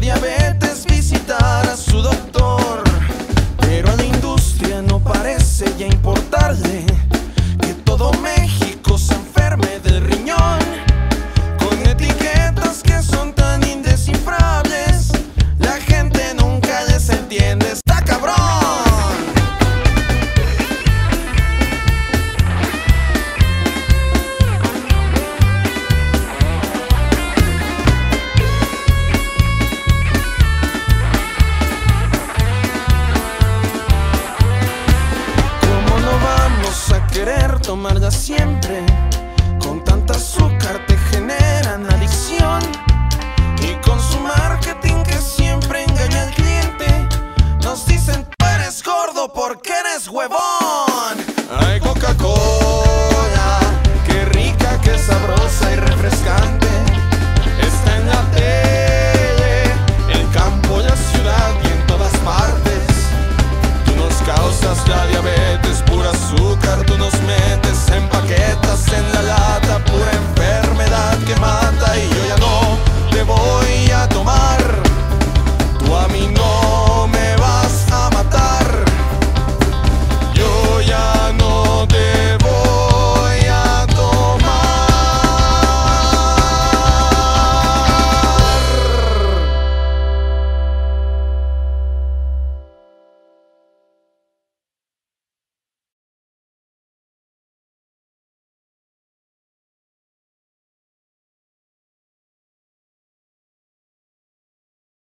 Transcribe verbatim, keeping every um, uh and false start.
diabetes visitar a su doctor, pero a la industria no parece ya importarle que todo México se enferme del riñón, con etiquetas que son tan indescifrables. La gente nunca les entiende, está cabrón. ¿Cómo no vamos a querer tomarla siempre